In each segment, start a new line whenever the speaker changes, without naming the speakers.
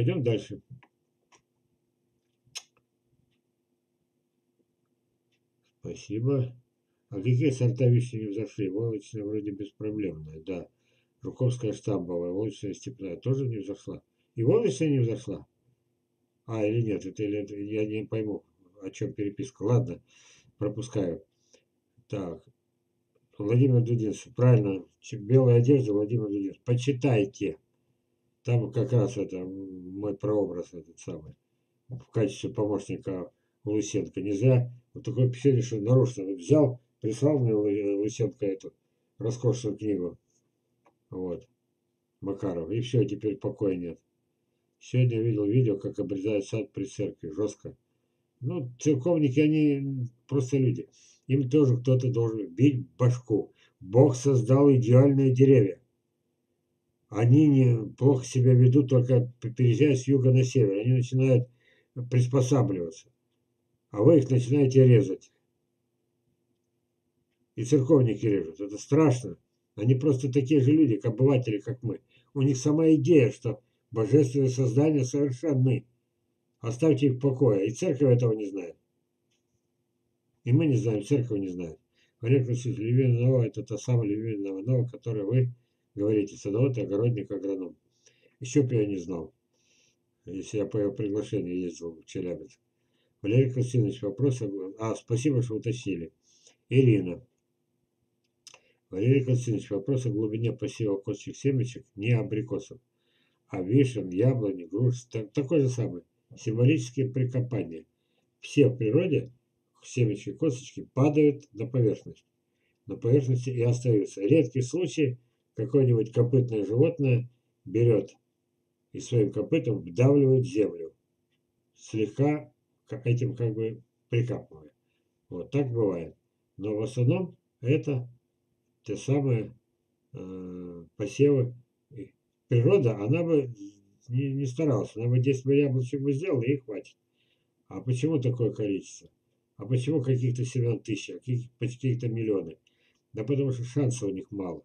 пойдем дальше. Спасибо. А какие сорта вишни не взошли? Волочная вроде беспроблемная, да. Жуковская штамбовая, волочная степная тоже не взошла. И волочная не взошла? А, или нет, это я не пойму, о чем переписка. Ладно, пропускаю. Так, Владимир Дудинцев, правильно, белая одежда Владимир Дудинцев. Почитайте. Там как раз это мой прообраз этот самый. В качестве помощника Лысенко. Не зря вот такое впечатление, что нарочно вот взял, прислал мне Лысенко эту роскошную книгу. Вот, Макаров. И все, теперь покоя нет. Сегодня я видел видео, как обрезают сад при церкви. Жестко. Ну, церковники, они просто люди. Им тоже кто-то должен бить башку. Бог создал идеальные деревья. Они не плохо себя ведут, только переезжая с юга на север. Они начинают приспосабливаться. А вы их начинаете резать. И церковники режут. Это страшно. Они просто такие же люди, как обыватели, как мы. У них сама идея, что божественные создания совершенны. Оставьте их в покое. И церковь этого не знает. И мы не знаем, церковь не знает. Олег Васильевич, Левин Нова – это та самая Левин Нова, о которой вы говорите, садовод, огородник, агроном. Еще бы я не знал, если я по его приглашению ездил в Челябинск. Валерий Константинович, вопрос. Спасибо, что уточнили. Ирина. Валерий Константинович, вопрос о глубине посева костных семечек, не абрикосов, а вишен, яблони, груш, такой же самый. Символические прикопания. Все в природе семечки, косточки падают на поверхность. На поверхности и остаются. Редкий случай, какое-нибудь копытное животное берет и своим копытом вдавливает землю, слегка этим как бы прикапывая. Вот так бывает. Но в основном это те самые посевы. Природа, она бы не старалась. Она бы 10 яблочек бы сделала и хватит. А почему такое количество? А почему каких-то семян тысячи, а каких-то миллионы? Да потому что шансов у них мало.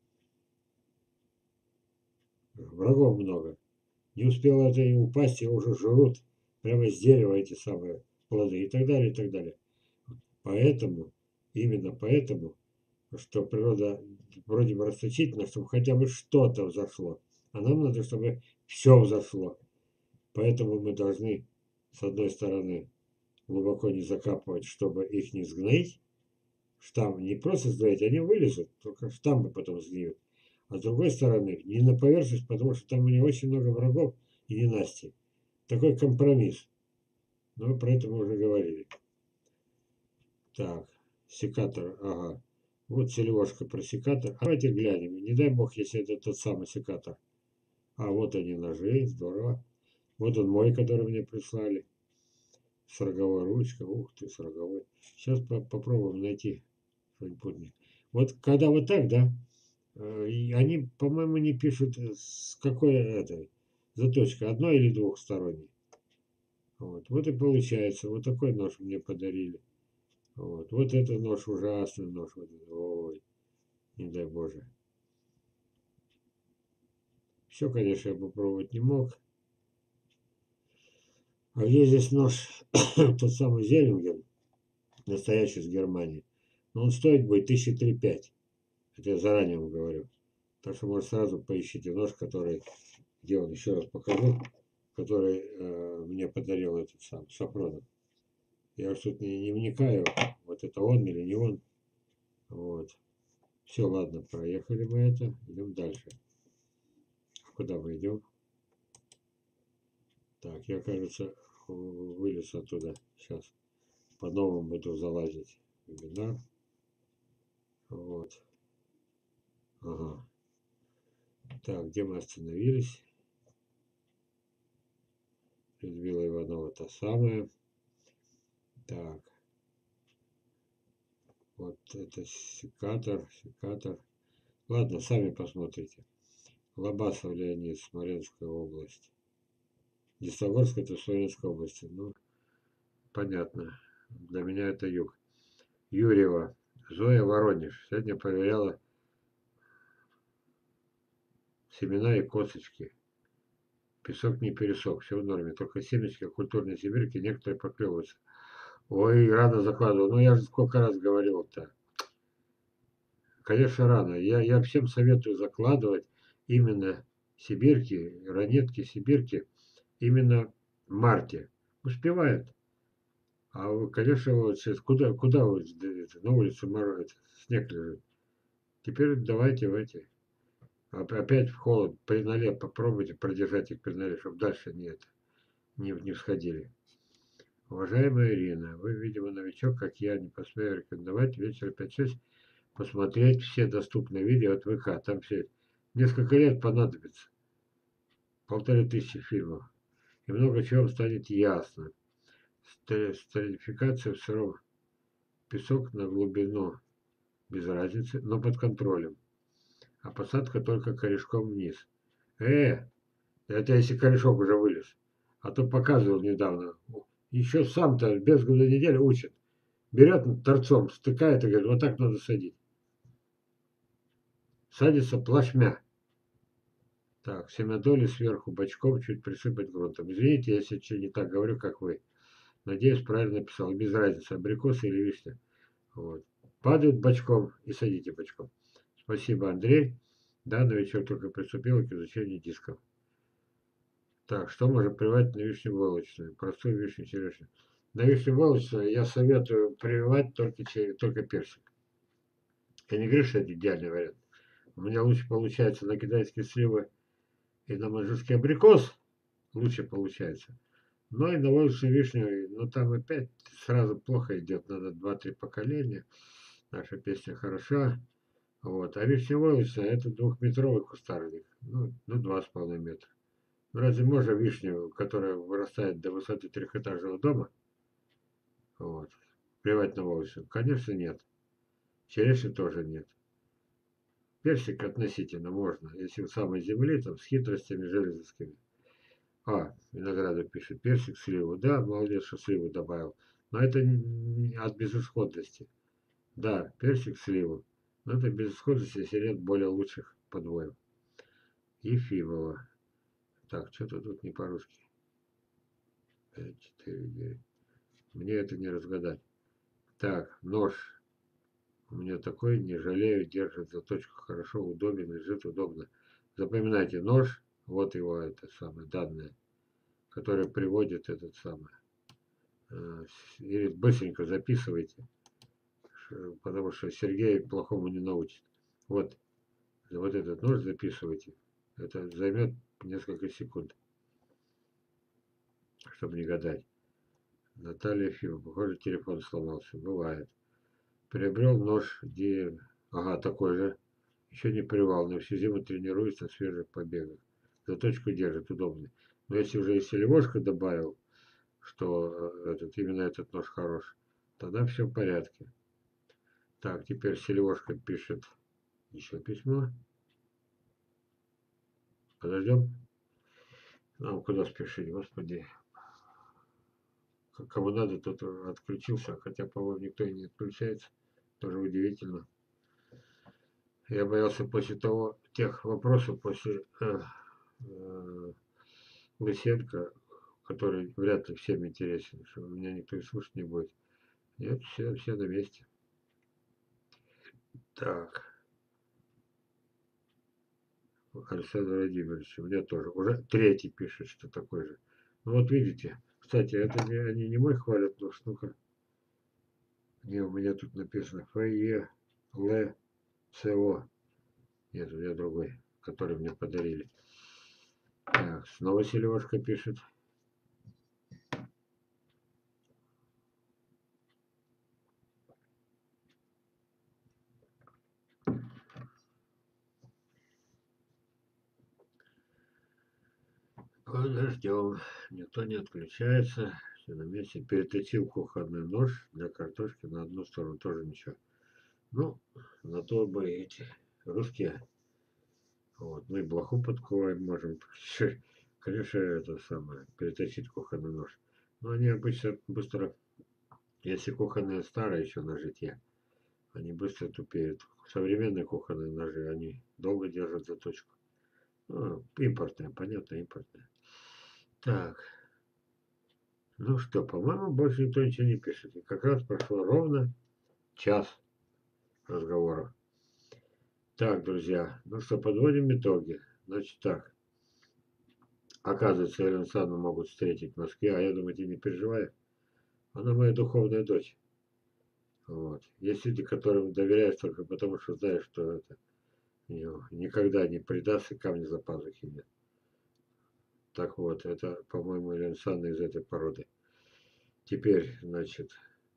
Врагов много. Не успело это и упасть, и уже жрут прямо с дерева эти самые плоды и так далее, и так далее. Поэтому, именно поэтому, что природа вроде бы расточительна, чтобы хотя бы что-то взошло. А нам надо, чтобы все взошло. Поэтому мы должны, с одной стороны, глубоко не закапывать, чтобы их не сгноить. Штамм не просто сгноить, они вылезут, только штаммы потом сгниют. А с другой стороны, не на поверхность, потому что там у них очень много врагов и ненастий. Такой компромисс. Но про это мы уже говорили. Так, секатор, ага. Вот целевошка про секатор. Давайте глянем. Не дай бог, если это тот самый секатор. А вот они ножи, здорово. Вот он мой, который мне прислали. С роговой ручкой. Ух ты, с роговой. Сейчас попробуем найти что-нибудь. Вот когда вот так, да, и они, по-моему, не пишут, с какой это заточкой, одной или двухсторонней. Вот и получается, вот такой нож мне подарили. Вот это нож, ужасный нож. Вот, ой, не дай Боже. Все, конечно, я попробовать не мог. А есть здесь нож, тот самый Зеллинген, настоящий из Германии. Но он стоит будет 1003-5. Это я заранее вам говорю. Так что, может, сразу поищите нож, который, где он, еще раз покажу, который мне подарил этот сам Сафронов. Я уж тут не вникаю, вот это он или не он. Вот. Все, ладно, проехали мы это, идем дальше. Куда мы идем? Так, я, кажется, вылез оттуда. Сейчас по-новому буду залазить. Вебинар. Вот. Ага. Так, где мы остановились? Людмила Иванова та самая. Так. Вот это секатор. Ладно, сами посмотрите. Лобасов Леонид, Смоленская область. Десногорск это в Смоленской области. Ну, понятно. Для меня это юг. Юрьева. Зоя Воронеж. Сегодня проверяла семена и косточки. Песок не пересох, все в норме. Только семечки культурной сибирки некоторые поклевываются. Ой, рано закладываю. Ну, я же сколько раз говорил-то. Конечно, рано. Я всем советую закладывать именно сибирки, ранетки, сибирки именно в марте. Успевают. А вы, конечно, вот сейчас куда вы на улице мороз, снег лежит. Теперь давайте в эти. Опять в холод, при норе попробуйте продержать их при норе, чтобы дальше не всходили. Уважаемая Ирина, вы, видимо, новичок, как я, не посмею рекомендовать вечер 5-6 посмотреть все доступные видео от ВК. Там все несколько лет понадобится. 1500 фильмов. И много чего вам станет ясно. Стратификация в сыром песок на глубину без разницы, но под контролем. А посадка только корешком вниз. Это если корешок уже вылез. А то показывал недавно. Еще сам-то без года недели учит. Берет торцом, стыкает и говорит, вот так надо садить. Садится плашмя. Так, семядоли сверху бочком чуть присыпать грунтом. Извините, если что не так говорю, как вы. Надеюсь, правильно написал. Без разницы, абрикосы или вишня. Вот. Падают бочком и садите бочком. Спасибо, Андрей. Да, новичок только приступил к изучению дисков. Так, что можно прививать на вишневолочную? Простую вишню, черешню. На вишневолочную я советую прививать только персик. Я не говорю, что это идеальный вариант. У меня лучше получается на китайские сливы и на маньчжурский абрикос. Лучше получается. Но и на волочную вишню, но там опять сразу плохо идет. Надо 2-3 поколения. Наша песня хороша. Вот. А вишневолочная это 2-метровый кустарник. Ну 2,5 метра. Ну, разве можно вишню, которая вырастает до высоты трехэтажного дома, вот, прививать на волосью? Конечно, нет. Черешни тоже нет. Персик относительно можно, если в самой земле, там, с хитростями железовскими. Винограду пишет, персик сливу. Да, молодец, что сливу добавил. Но это от безысходности. Да, персик сливу. Но это безысходность, если нет более лучших подвоев. Ефимова. Так, что-то тут не по-русски. 5, 4, 9. Мне это не разгадать. Так, нож. У меня такой, не жалею, держит заточку хорошо, удобен, лежит удобно. Запоминайте, нож, вот его это самое данное, которое приводит этот самый. И быстренько записывайте, потому что Сергей плохому не научит. Вот этот нож записывайте. Это займет несколько секунд, чтобы не гадать. Наталья Фима, похоже, телефон сломался. Бывает. Приобрел нож, где... Ага, такой же. Еще не привал, но всю зиму тренируется на свежих побегах. Заточку держит, удобный. Но если уже и селевошка добавил, что именно этот нож хорош, тогда все в порядке. Так, теперь селевошка пишет еще письмо. Подождем. Нам куда спешить, господи. Кому надо, тот отключился, хотя, по-моему, никто и не отключается. Тоже удивительно. Я боялся после тех вопросов, после Лысенко, который вряд ли всем интересен, что меня никто и слушать не будет. Нет, все на месте. Так. Александр Владимирович, у меня тоже. Уже третий пишет, что такой же. Ну вот видите. Кстати, это они не мой хвалят, но ну-ка. Не, у меня тут написано ФЕЛЦО. Нет, у меня другой, который мне подарили. Так, снова Селевашка пишет. Подождем. Никто не отключается. Все на месте. Переточил кухонный нож для картошки на одну сторону. Тоже ничего. Ну, на то бы эти русские. Вот. Мы блоху подковаем можем. Конечно, это самое. Переточить кухонный нож. Но они обычно быстро, если кухонные старые еще ножи те, они быстро тупеют. Современные кухонные ножи, они долго держат заточку. Ну, импортные, понятно, импортные. Так, ну что, по-моему, больше никто ничего не пишет. И как раз прошло ровно час разговора. Так, друзья, ну что, подводим итоги. Значит так, оказывается, Эллен Санну могут встретить в Москве, а я думаю, ты не переживай. Она моя духовная дочь. Вот. Есть люди, которым доверяешь только потому, что знаешь, что это никогда не предаст и камня за пазухи нет. Так вот, это, по-моему, Эллен Санна из этой породы. Теперь, значит,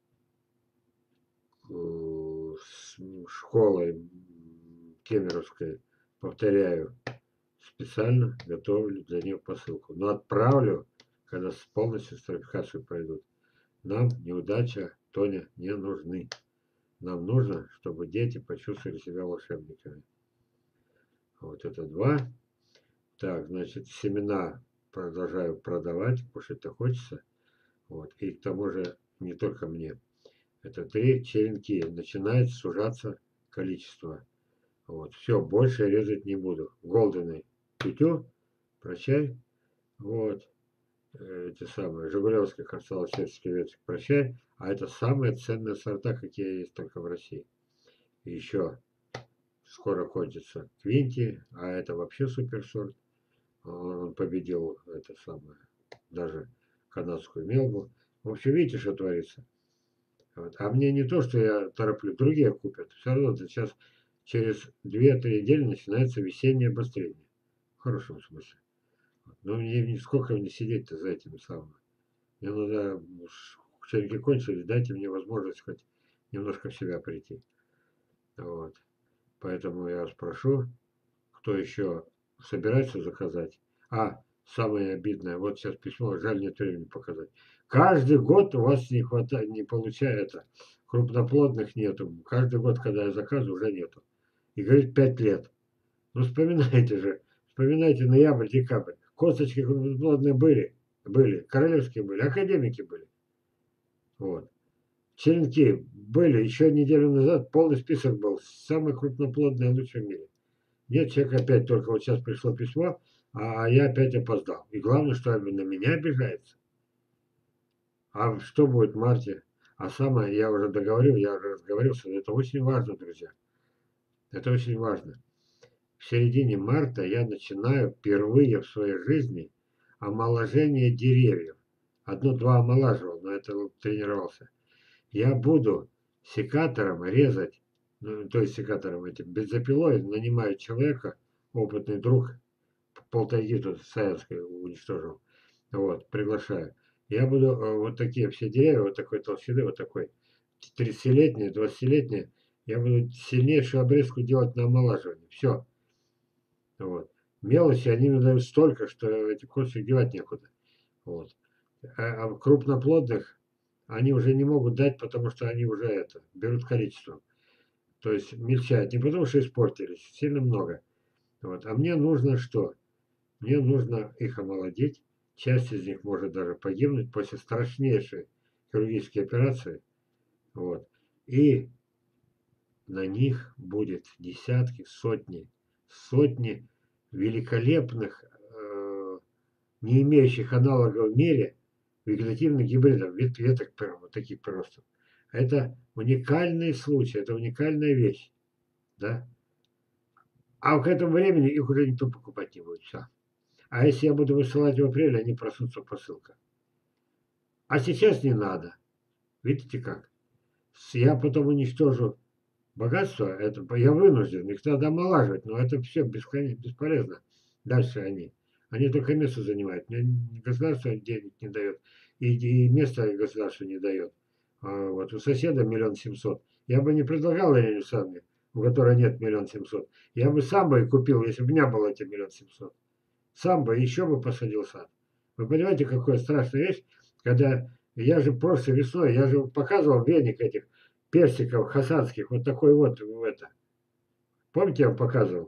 с школой Кемеровской, повторяю, специально готовлю для нее посылку. Но отправлю, когда полностью стратификацию пройдут. Нам неудача, Тоня, не нужны. Нам нужно, чтобы дети почувствовали себя волшебниками. Вот это 2. Так, значит, семена продолжаю продавать, кушать-то хочется. Вот. И к тому же не только мне. Это 3 черенки. Начинает сужаться количество. Вот. Все, больше резать не буду. Голдены. Тютю. Прощай. Вот. Эти самые. Жигулевских осталось светский веток. Прощай. А это самые ценные сорта, какие есть только в России. И еще скоро кончится Квинти. А это вообще суперсорт. Он победил это самое. Даже канадскую мелбу. В общем, видите, что творится. Вот. А мне не то, что я тороплю, другие купят. Все равно сейчас через 2-3 недели начинается весеннее обострение. В хорошем смысле. Но мне сколько мне сидеть-то за этим самым. Мне надо, учебники кончились, дайте мне возможность хоть немножко в себя прийти. Вот. Поэтому я спрошу, кто еще собирается заказать. Самое обидное, вот сейчас письмо, жаль, нет времени показать. Каждый год у вас не хватает, не получается, крупноплодных нету. Каждый год, когда я заказываю, уже нету. И говорит, 5 лет. Ну, вспоминайте же, вспоминайте ноябрь, декабрь. Косточки крупноплодные были, королевские были, академики были. Вот. Черенки были, еще неделю назад полный список был, самые крупноплодные лучшие в мире. Нет, человек опять только вот сейчас пришло письмо, а я опять опоздал. И главное, что на меня обижается. А что будет в марте? А самое, я уже договорил, я уже разговорился, это очень важно, друзья. Это очень важно. В середине марта я начинаю впервые в своей жизни омоложение деревьев. Одно-два омолаживал, но это тренировался. Я буду секатором резать, ну, то есть секатором этим, бензопилой нанимаю человека, опытный друг, полтайги тут Саянской уничтожил. Вот, приглашаю. Я буду вот такие все деревья, вот такой толщины, вот такой, 30-летние, 20-летние, я буду сильнейшую обрезку делать на омолаживание. Все. Вот. Мелочи, они мне дают столько, что эти косточки девать некуда. Вот. А крупноплодных они уже не могут дать, потому что они уже берут количеством. То есть мельчают. Не потому что испортились, сильно много. Вот. А мне нужно что? Мне нужно их омолодить. Часть из них может даже погибнуть после страшнейшей хирургической операции. Вот. И на них будет десятки, сотни великолепных, не имеющих аналогов в мире, вегетативных гибридов, веток вот таких приростов. Это уникальный случай, это уникальная вещь. Да? А к этому времени их уже никто покупать не будет. Все. А если я буду высылать в апреле, они проснутся в посылках. А сейчас не надо. Видите как? Я потом уничтожу богатство, это я вынужден, их надо омолаживать, но это все бесполезно. Дальше они. Они только место занимают. Мне государство денег не дает. И место государство не дает. А вот у соседа 1 700 000. Я бы не предлагал Елене Александровне, у которой нет 1 700 000. Я бы сам бы и купил, если бы у меня было эти 1 700 000. Сам бы еще бы посадил сад. Вы понимаете, какая страшная вещь, когда я же прошлой весной, я же показывал веник этих персиков хасанских, вот такой вот в это. Помните, я вам показывал?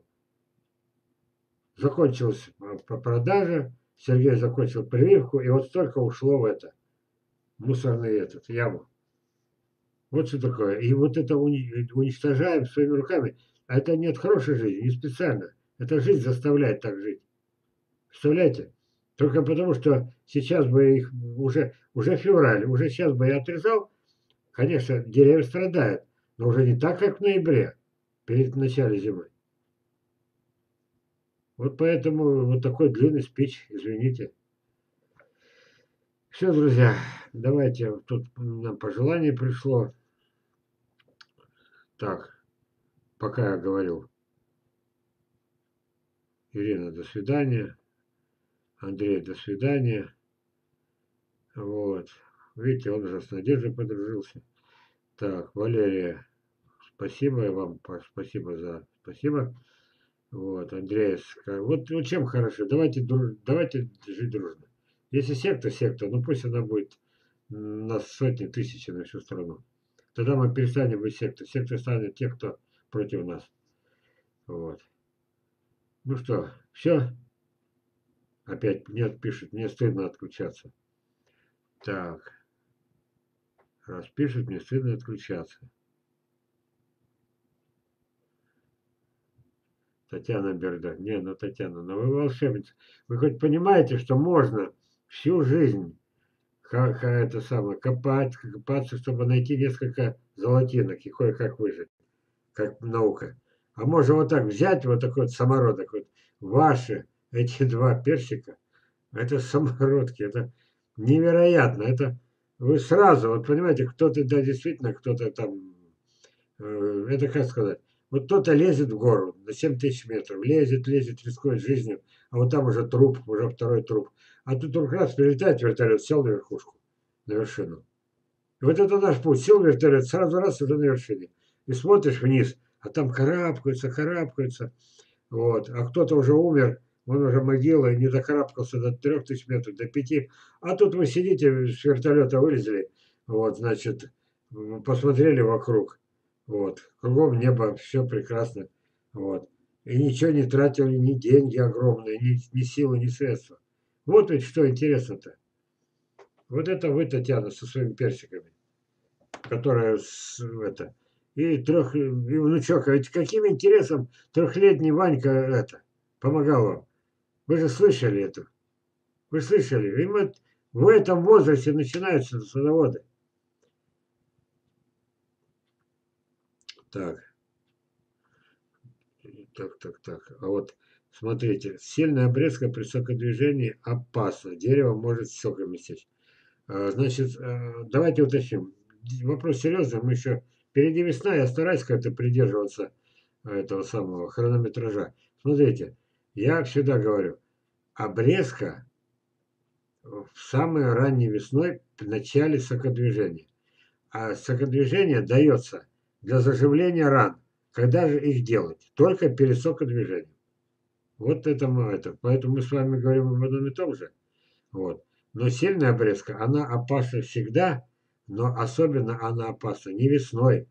Закончилась продажа, Сергей закончил прививку, и вот столько ушло в это, мусорный этот, яму. Вот что такое. И вот это уничтожаем своими руками. А это нет хорошей жизни, не специально. Эта жизнь заставляет так жить. Представляете? Только потому, что сейчас бы их уже февраль, уже сейчас бы я отрезал, конечно, деревья страдают, но уже не так, как в ноябре, перед началом зимы. Вот поэтому вот такой длинный спич, извините. Все, друзья, давайте, тут нам пожелание пришло. Так, пока я говорил. Ирина, до свидания. Андрей, до свидания. Вот. Видите, он уже с Надеждой подружился. Так, Валерия, спасибо вам, спасибо за спасибо. Вот, Андрей, вот чем хорошо, давайте жить дружно. Если секта, секта, ну пусть она будет на сотни, тысячи на всю страну. Тогда мы перестанем быть сектой. Сектой станет те, кто против нас. Вот. Ну что, все? Опять нет, пишет, мне стыдно отключаться. Так, раз пишет, мне стыдно отключаться. Татьяна Берда. Не, ну Татьяна, ну вы волшебница. Вы хоть понимаете, что можно всю жизнь это самое, копаться, чтобы найти несколько золотинок и кое-как выжить, как наука. А можно вот так взять, вот такой вот самородок, вот ваши эти два персика, это самородки, это невероятно, это вы сразу, вот понимаете, кто-то, да, действительно, кто-то там это как сказать, вот кто-то лезет в гору на 7000 метров, лезет, лезет, рискует жизнью, а вот там уже труп, уже второй труп. А тут вдруг раз прилетает вертолет, сел на верхушку, на вершину. И вот это наш путь, сел вертолет, сразу раз уже на вершине. И смотришь вниз, а там карабкаются, карабкаются. Вот. А кто-то уже умер, он уже могила и не докарабкался до 3000 метров, до 5. А тут вы сидите, с вертолета вылезли, вот, значит, посмотрели вокруг. Вот. Кругом небо, все прекрасно. Вот. И ничего не тратили, ни деньги огромные, ни силы, ни средства. Вот ведь что интересно-то. Вот это вы, Татьяна, со своими персиками, которая это. И внучок, а ведь каким интересом трехлетний Ванька это помогал вам? Вы же слышали это. Вы слышали? И вот в этом возрасте начинаются садоводы. Так, так. А вот смотрите, сильная обрезка при сокодвижении опасна. Дерево может соком истечь. Значит, давайте уточним. Вопрос серьезный. Мы еще впереди весна, я стараюсь как-то придерживаться этого самого хронометража. Смотрите, я всегда говорю, обрезка в самой ранней весной в начале сокодвижения. А сокодвижение дается для заживления ран. Когда же их делать? Только перед сокодвижением. Вот это мы это. Поэтому мы с вами говорим об одном и том же. Вот. Но сильная обрезка, она опасна всегда, но особенно она опасна не весной,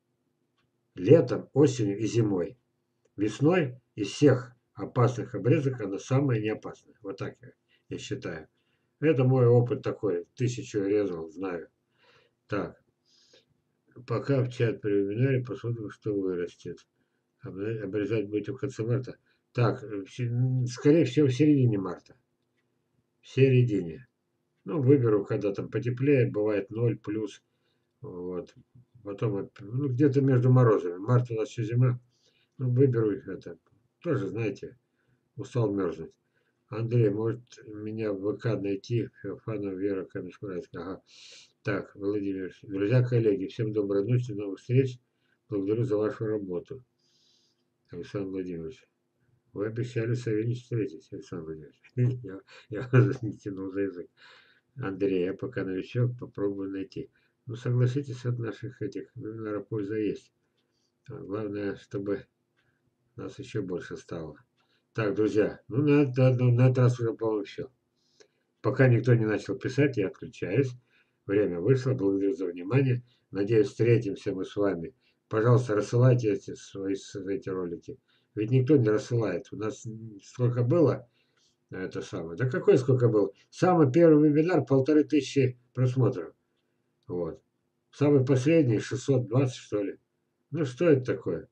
летом, осенью и зимой. Весной из всех опасных обрезок она самая неопасная. Вот так я считаю. Это мой опыт такой. 1000 резал, знаю. Так, пока в чат при вебинаре посмотрим, что вырастет. Обрезать будете в конце марта. Так, скорее всего, в середине марта. В середине. Ну, выберу, когда там потеплее, бывает 0 плюс. Вот. Потом, ну, где-то между морозами. Март у нас еще зима. Ну, выберу их это. Тоже, знаете, устал мерзнуть. Андрей, может меня в ВК найти? Феофанов Вера Камешкурайская. Ага. Так, Владимир. Друзья, коллеги, всем доброй ночи, до новых встреч. Благодарю за вашу работу. Александр Владимирович. Вы обещали Савельич встретить, Александр Владимирович. Я вас не тянул за язык. Андрей, я пока новичок, попробую найти. Ну, согласитесь, от наших этих вебинаров польза есть. Главное, чтобы нас еще больше стало. Так, друзья, ну на этот раз уже, по-моему, все. Пока никто не начал писать, я отключаюсь. Время вышло. Благодарю за внимание. Надеюсь, встретимся мы с вами. Пожалуйста, рассылайте эти ролики. Ведь никто не рассылает. У нас сколько было, это самое. Да какой сколько было? Самый первый вебинар 1500 просмотров. Вот. Самый последний 620, что ли. Ну что это такое?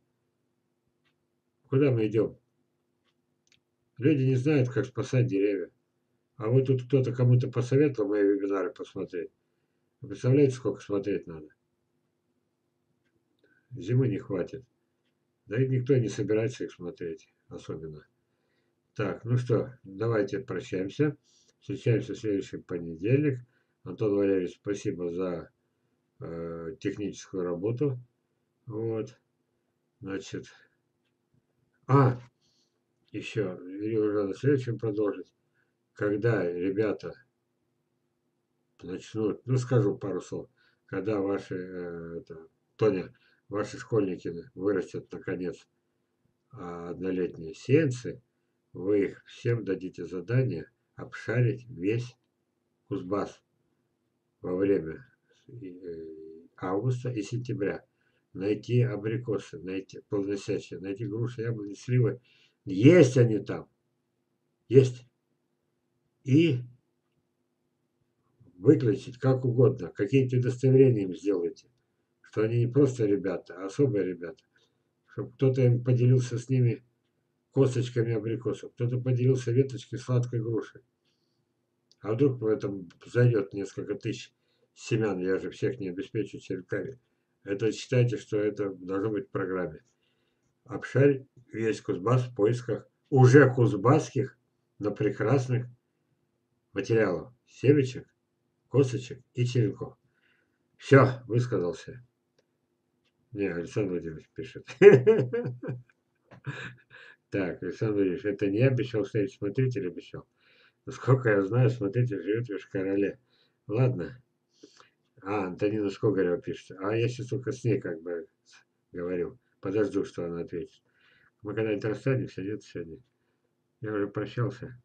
Куда мы идем? Люди не знают, как спасать деревья. А вот тут кто-то кому-то посоветовал мои вебинары посмотреть. Вы представляете, сколько смотреть надо? Зимы не хватит. Да и никто не собирается их смотреть, особенно. Так, ну что, давайте прощаемся. Встречаемся в следующий понедельник. Антон Валерьевич, спасибо за техническую работу. Вот, значит. Еще, или уже на следующем продолжить. Когда ребята начнут, ну скажу пару слов, когда ваши, Тоня, ваши школьники вырастят наконец однолетние сеянцы, вы их всем дадите задание обшарить весь Кузбасс во время августа и сентября. Найти абрикосы, найти плодоносящие, найти груши, яблони, сливы. Есть они там. Есть. И выключить как угодно. Какие-то удостоверения им сделайте. Что они не просто ребята, а особые ребята. Чтобы кто-то им поделился с ними косточками абрикосов, кто-то поделился веточкой сладкой груши. А вдруг в этом зайдет несколько тысяч семян, я же всех не обеспечу червяками. Это считайте, что это должно быть в программе. Обшарь весь Кузбасс в поисках уже кузбасских, но прекрасных материалов. Семечек, косточек и черенков. Все, высказался. Не, Александр Владимирович пишет. Так, Александр Владимирович, это не я обещал встретить смотритель, обещал. Насколько я знаю, смотритель живет в Йошкар-Оле. Ладно. Антонина Скогарева пишет. А я сейчас только с ней как бы говорю. Подожду, что она ответит. Мы когда-нибудь расстанемся, нет, сегодня? Я уже прощался.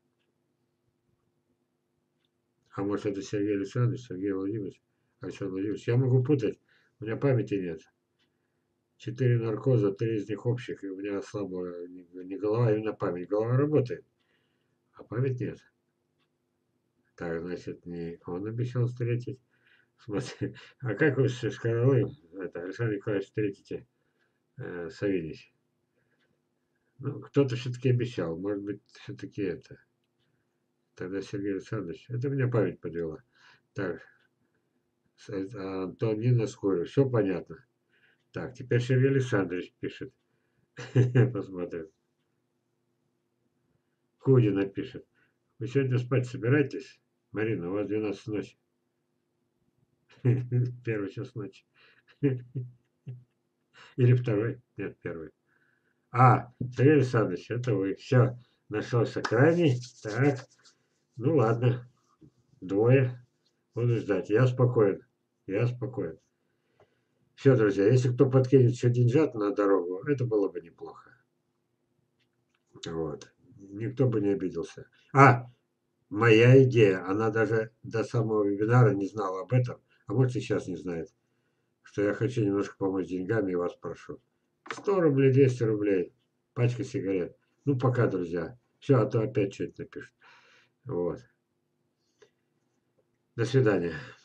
А может, это Сергей Александрович, Сергей Владимирович, Александр Владимирович. Я могу путать. У меня памяти нет. 4 наркоза, 3 из них общих, и у меня слабая не голова, а именно память. Голова работает, а память нет. Так, значит, не он обещал встретить. Смотри, а как вы с Шкаралой, это, Александр Николаевич, встретите Савельич? Ну, кто-то все-таки обещал. Может быть, все-таки это. Тогда Сергей Александрович. Это меня память подвела. Так, Антонина Скорый. Все понятно. Так, теперь Сергей Александрович пишет. Посмотрим. Кудина пишет. Вы сегодня спать собираетесь? Марина, у вас 12 ночи. Первый час ночи. Или второй? Нет, первый. Сергей Александрович, это вы. Все, нашелся крайний. Так, ну ладно. Двое. Буду ждать. Я спокоен. Я спокоен. Все, друзья, если кто подкинет еще деньжат на дорогу, это было бы неплохо. Вот. Никто бы не обиделся. Моя идея, она даже до самого вебинара не знала об этом, а может и сейчас не знает, что я хочу немножко помочь деньгами и вас прошу. 100 рублей, 200 рублей, пачка сигарет. Ну, пока, друзья. Все, а то опять что-то напишут. Вот. До свидания.